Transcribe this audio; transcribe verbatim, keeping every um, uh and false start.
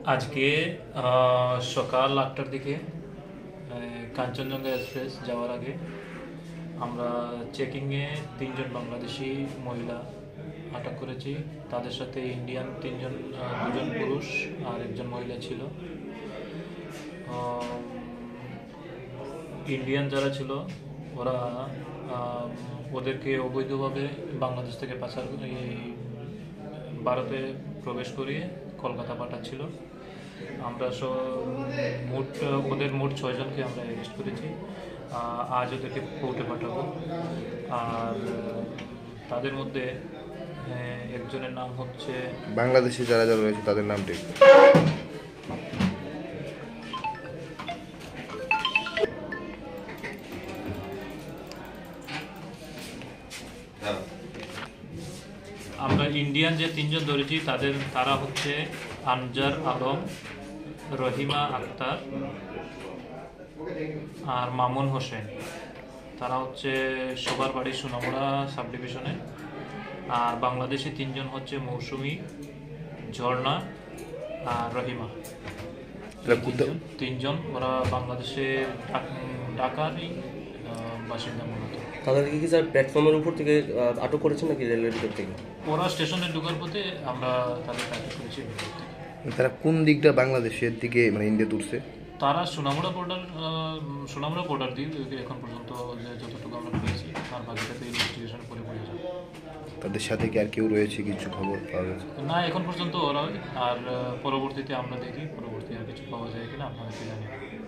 আজকে সকাল আটটার দিকে কাঞ্চনজঙ্ঘা এক্সপ্রেস যাওয়ার আগে আমরা চেকিংয়ে তিনজন বাংলাদেশি মহিলা আটক করেছি। তাদের সাথে ইন্ডিয়ান তিনজন, দুজন পুরুষ আর একজন মহিলা ছিল। ইন্ডিয়ান যারা ছিল ওরা ওদেরকে অবৈধভাবে বাংলাদেশ থেকে পাচার ভারতে প্রবেশ করিয়ে কলকাতা পাঠাচ্ছিল। আমরা সব মোট ওদের মোট ছয়জনকে আমরা অ্যারেস্ট করেছি। আজ ওদেরকে কোর্টে পাঠাবো। আর তাদের মধ্যে একজনের নাম হচ্ছে, বাংলাদেশি যারা যারা রয়েছে তাদের নামটি আমরা ইন্ডিয়ান যে তিনজন ধরেছি তাদের তারা হচ্ছে আনজার আলম, রহিমা আক্তার আর মামুন হোসেন। তারা হচ্ছে সবার বাড়ি সোনামুড়া সাব ডিভিশনে। আর বাংলাদেশি তিনজন হচ্ছে মৌসুমি, ঝর্ণা আর রহিমা। তিনজন তিনজন ওরা বাংলাদেশের ঢাকারই বাসিন্দা মূলত। তাদেরকে কি স্যার প্ল্যাটফর্মের উপর থেকে আটক করেছেন নাকি রেলের ভিতর থেকে? ওরা স্টেশনে ঢোকার পথে আমরা তাদেরকে আটক করেছি। তারা কোন দিকটা বাংলাদেশের দিকে মানে ইন্ডিয়া তুলছে? তারা সোনামুড়া বর্ডার সোনামুড়া বর্ডার দিয়ে এখন পর্যন্ত যতটুকু আমরা পেয়েছি, আর বাকিটাতে ইনভেস্টিগেশন করে বোঝা যাবে। তাদের সাথে কি আর কেউ রয়েছে, কিছু খবর পাওয়া গেছে? না, এখন পর্যন্ত ওরা। আর পরবর্তীতে আমরা দেখি পরবর্তী আর কিছু পাওয়া যায় কিনা আপনাদেরকে জানি।